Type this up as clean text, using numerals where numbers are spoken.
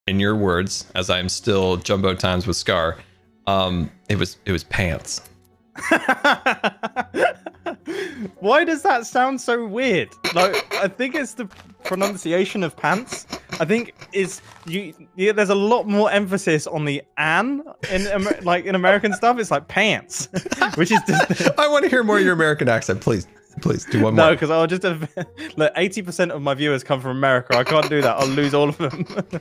in your words, as I'm still Jumbo Times with Scar, it was pants. Why does that sound so weird? Like, I think it's the pronunciation of pants. I think there's a lot more emphasis on the an in American stuff. It's like pants, which is just I want to hear more of your American accent, please. Please do one more. No, because I'll just have like 80% of my viewers come from America. I can't do that. I'll lose all of them.